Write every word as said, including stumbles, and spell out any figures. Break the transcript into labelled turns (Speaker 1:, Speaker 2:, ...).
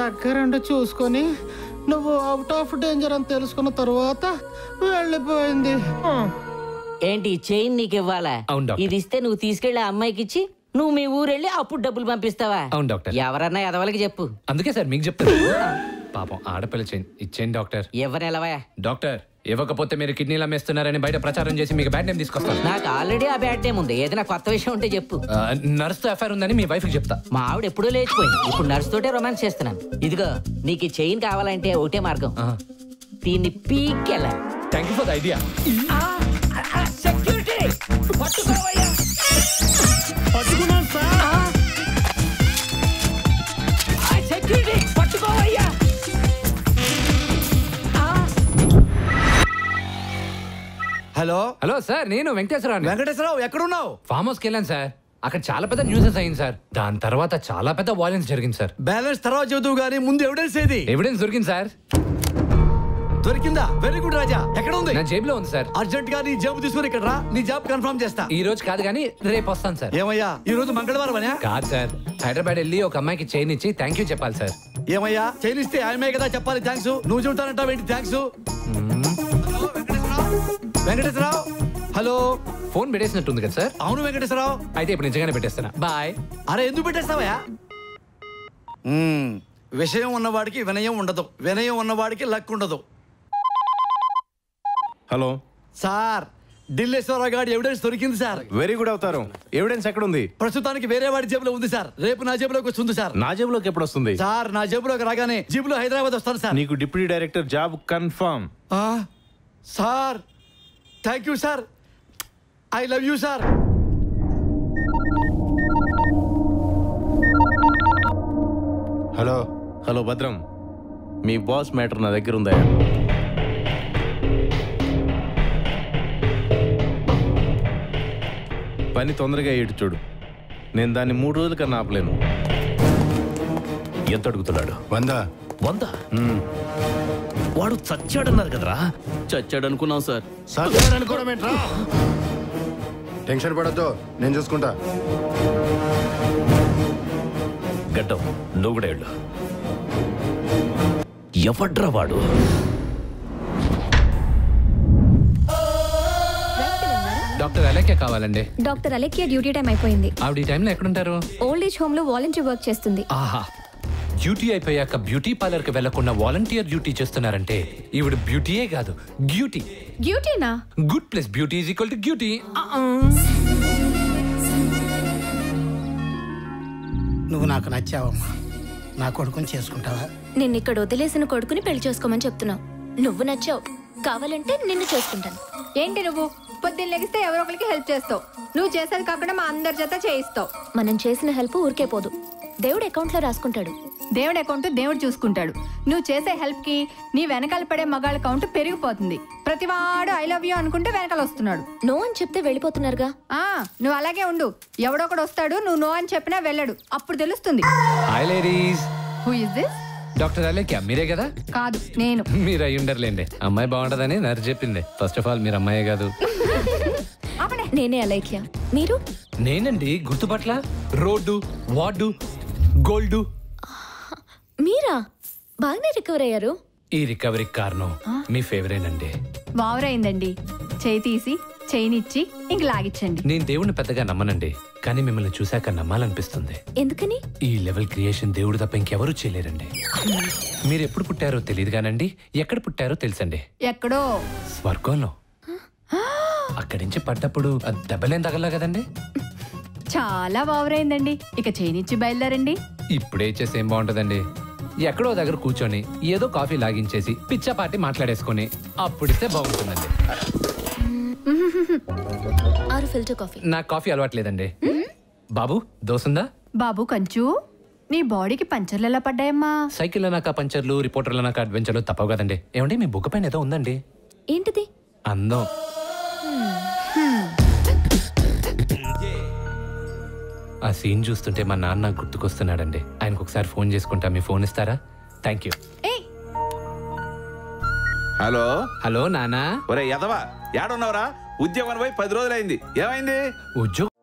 Speaker 1: దగ్గరుండి చూసుకొని నువ్వు అవుట్ ఆఫ్ డేంజర్ అని తెలుసుకున్న తర్వాత వెళ్ళిపోయింది.
Speaker 2: ఏంటి చైన్ నీకు ఇవ్వాలా? ఇది ఇస్తే నువ్వు తీసుకెళ్లి అమ్మాయికి ఇచ్చి నువ్వు మీ ఊరెళ్ళి అప్పుడు డబ్బులు పంపిస్తావా?
Speaker 3: అవును డాక్టర్.
Speaker 2: ఎవరన్నా ఎదవలకి చెప్పు.
Speaker 3: అందుకే సార్ మీకు చెప్తాను. పాపం ఆడపిల్ల చైన్ ఇచ్చేయండి డాక్టర్.
Speaker 2: ఎవరెలవా
Speaker 3: డాక్టర్? ఇవ్వకపోతే మీరు కిడ్నీలు అమ్మేస్తున్నారని బయట ప్రచారం చేసి మీకు బ్యాడ్ నేమ్ తీసుకొస్తాను.
Speaker 2: నాకు ఆల్రెడీ ఆ బ్యాడ్ నేమ్ ఉంది. ఏదైనా కొత్త విషయం ఉంటే చెప్పు.
Speaker 3: నర్స్ తో ఎఫ్ఐఆర్ ఉందని మీ వైఫ్ కి చెప్తా.
Speaker 2: మా ఆవిడ ఎప్పుడూ లేచిపోయింది. ఇప్పుడు నర్స్ తోటే రొమాన్స్ చేస్తున్నాను. ఇదిగో నీకు ఈ చైన్ కావాలంటే ఒకటే మార్గం, దీన్ని పీకెళ్ళ.
Speaker 3: Thank you for the idea.
Speaker 2: Security పట్టుకోవయ్యా.
Speaker 1: పట్టుకున్నాను సార్.
Speaker 2: సెక్యూరిటీ పట్టుకోవయ్యా.
Speaker 4: హలో
Speaker 3: హలో సార్, నేను వెంకటేశ్వరరావు.
Speaker 4: వెంకటేశ్వరరావు ఎక్కడున్నావు?
Speaker 3: ఫామ్ హౌస్కి వెళ్ళాను సార్. అక్కడ చాలా పెద్ద న్యూసెస్ అయింది సార్. దాని తర్వాత చాలా పెద్ద వాయిలెన్స్ జరిగింది సార్.
Speaker 4: బ్యాలెన్స్ తర్వాత చదువు గానీ ముందు ఎవిడెన్స్ ఏది?
Speaker 3: ఎవిడెన్స్ దొరికింది సార్.
Speaker 4: దొరికిందా? Very good Raja. ఎక్కడ ఉంది?
Speaker 3: నా జేబులో ఉంది సార్.
Speaker 4: అర్జెంట్ గా నీ జాబ్ తీసుకుని ఇక్కడ రా. నీ జాబ్ కన్ఫర్మ్ చేస్తా.
Speaker 3: ఈ రోజు కాదు కానీ రేపు వస్తాను సార్.
Speaker 4: ఏమయ్యా ఈ రోజు మంగళవారం అనే?
Speaker 3: కాదు సార్, హైదరాబాద్ వెళ్ళి ఒక అమ్మాయికి చైన్ ఇచ్చి థ్యాంక్ యూ చెప్పాలి సార్.
Speaker 4: ఏమయ్యా చైన్ ఇస్తే ఆమె కదా చెప్పాలి థ్యాంక్స్. నువ్వు చెబుతానంటావు ఏంటి థ్యాంక్స్? వెంకటేశ్వరరావు హలో.
Speaker 3: ఫోన్ పెట్టేసినట్టుంది కదా సార్?
Speaker 4: అవును వెంకటేశ్వరరావు.
Speaker 3: అయితే ఇప్పుడు నిజంగానే పెట్టేస్తానా. బాయ్.
Speaker 4: అరే ఎందుకు పెట్టేస్తావయ్యా? విషయం ఉన్నవాడికి వినయం ఉండదు, వినయం ఉన్నవాడికి లక్ ఉండదు.
Speaker 5: హలో
Speaker 4: సార్, ఢిల్లేశ్వరరావు గారి ఎవిడెన్స్ దొరికింది సార్.
Speaker 5: వెరీ గుడ్ అవుతారు. ఎవిడెన్స్ ఎక్కడ ఉంది?
Speaker 4: ప్రస్తుతానికి వేరే వాడి జేబులో ఉంది సార్. రేపు నా జేబులోకి వస్తుంది సార్.
Speaker 5: నా జేబులోకి ఎప్పుడు వస్తుంది
Speaker 4: సార్? నా జేబులోకి రాగానే జీబులో హైదరాబాద్ వస్తాను సార్.
Speaker 5: నీకు deputy director job confirm.
Speaker 4: Sir thank you sir. I love you sir.
Speaker 5: Hello hello Bhadram, మీ బాస్ మ్యాటర్ నా దగ్గర ఉందా? పని తొందరగా ఏడు చూడు. నేను దాన్ని మూడు రోజుల కన్నా ఆపలేను.
Speaker 6: ఎంత అడుగుతున్నాడు?
Speaker 7: వంద.
Speaker 6: వంద? వాడు చచ్చాడన్నారు కదరా.
Speaker 8: చచ్చాడు అనుకున్నాం సార్.
Speaker 7: సత్యారనుకోవడం ఏంట్రా? టెన్షన్ పడద్దు, నేను చూసుకుంటా.
Speaker 6: గడ్డం నువ్వు కూడా వెళ్ళు. ఎవడ్రా వాడు?
Speaker 3: డాక్టర్ అలేఖ్య కావాలండి.
Speaker 9: డాక్టర్ అలేఖ్య డ్యూటీ టైం అయిపోయింది.
Speaker 3: ఆవిడ ఈ టైంలో ఎక్కడుంటారు?
Speaker 9: ఓల్డ్ ఏజ్ హోమ్ లో వాలంటీర్ వర్క్ చేస్తుంది.
Speaker 3: ఆహా, డ్యూటీ అయిపోయాక బ్యూటీ పార్లర్ కి వెళ్లకుండా వాలంటీర్ డ్యూటీ చేస్తున్నారంటే ఈవిడ బ్యూటీయే కాదు, గ్యూటీ.
Speaker 9: గ్యూటీనా?
Speaker 3: Good plus beauty is equal to గ్యూటీ.
Speaker 1: నువ్వు నాకు నచ్చావమ్మా. నా కొడుకుని చేసుకుంటావా?
Speaker 9: నిన్ను ఇక్కడ వదిలేసిన కొడుకుని పెళ్లి చేసుకోమని చెప్తున్నావు. నువ్వు నచ్చావు, కావాలంటే నిన్ను చేసుకుంటాను.
Speaker 10: ఏంటి నువ్వు పొద్దున్న లెగిస్తే ఎవరో ఒకరికి హెల్ప్ చేస్తావు. నువ్వు చేసేది కాకుండా మా అందరి చేత చేయిస్తావు.
Speaker 9: మనం చేసిన హెల్ప్ ఊరికే పోదు, దేవుడు అకౌంట్ లో రాసుకుంటాడు.
Speaker 10: దేవుడు అకౌంట్ దేవుడు చూసుకుంటాడు. నువ్వు చేసే హెల్ప్ కి నీ వెనకాల పడే మగాళ్ళ కౌంట్ పెరిగిపోతుంది. ప్రతివాడు ఐ లవ్ యూ అనుకుంటే వెనకాల వస్తున్నాడు.
Speaker 9: నో అని చెప్తే వెళ్ళిపోతున్నారుగా.
Speaker 10: ఆ నువ్వు అలాగే ఉండు. ఎవడొకడు వస్తాడు, నువ్వు నో అని చెప్పినా వెళ్ళడు. అప్పుడు తెలుస్తుంది.
Speaker 3: Hi ladies.
Speaker 10: Who is this?
Speaker 3: Doctor Alekhya మీరే కదా?
Speaker 10: కాదు, నేను.
Speaker 3: మీరు అయి ఉండర్లేండి. అమ్మాయి బాగుంటదని నర్సు చెప్పింది. ఫస్ట్ ఆఫ్ ఆల్ మీరు అమ్మాయే కాదు.
Speaker 9: నేనే అలేఖ్య. మీరు?
Speaker 3: నేనండి, గుర్తుపట్ల. Road, ward, gold.
Speaker 9: మీరా? బాగానే రికవర్ అయ్యారు.
Speaker 3: ఈ రికవరీ కారణం మీ ఫేవరేట్ అండి.
Speaker 10: వావరైందండి. చేయి తీసి చైనిచ్చి ఇంక లాగిచ్చండి.
Speaker 3: నేను దేవుడిని పెద్దగా నమ్మనండి, కానీ మిమ్మల్ని చూశాక నమ్మాలనిపిస్తుంది.
Speaker 9: ఎందుకని?
Speaker 3: ఈ లెవెల్ క్రియేషన్ దేవుడు తప్ప ఇంకెవరూ చేయలేరండి. మీరు ఎప్పుడు పుట్టారో తెలియదు కానండి, ఎక్కడ పుట్టారో తెలుసండి.
Speaker 10: ఎక్కడో
Speaker 3: స్వర్గంలో. అక్కడి నుంచి పడ్డప్పుడు దెబ్బలేం తగలా కదండి.
Speaker 10: చాలా వావరైందండి. ఇక చైనిచ్చి బయలుదేరండి.
Speaker 3: ఇప్పుడే చేసి ఏం బాగుంటదండి. ఎక్కడో దగ్గర కూర్చొని ఏదో కాఫీ లాగించేసి పిచ్చాపాటి మాట్లాడేసుకుని అప్పుడిస్తే బాగుంటుందండి.
Speaker 9: ఆరు ఫిల్టర్ కాఫీ.
Speaker 3: నాకు కాఫీ అలవాట్లేదండి. బాబు దోసుందా?
Speaker 10: బాబు కంచు, నీ బాడీకి పంచర్లు ఎలా పడ్డాయమ్మా?
Speaker 3: సైకిల్లో నాకు పంచర్లు, రిపోర్టర్లో నాకు అడ్వెంచర్లు తప్పవు కదండి. ఏమండి మీ బుగ్గ పైన ఏదో ఉందండి.
Speaker 9: ఏంటిది?
Speaker 3: అందం. ఆ సీన్ చూస్తుంటే మా నాన్న గుర్తుకొస్తున్నాడండి. ఆయనకు ఒకసారి ఫోన్ చేసుకుంటా, మీ ఫోన్ ఇస్తారా? Thank you.
Speaker 11: హలో
Speaker 3: హలో నానా.
Speaker 11: ఒరే యదవా, ఏడున్నావురా? ఉద్యోగం పోయి పది రోజులైంది, ఏమైంది?
Speaker 3: ఉద్యోగం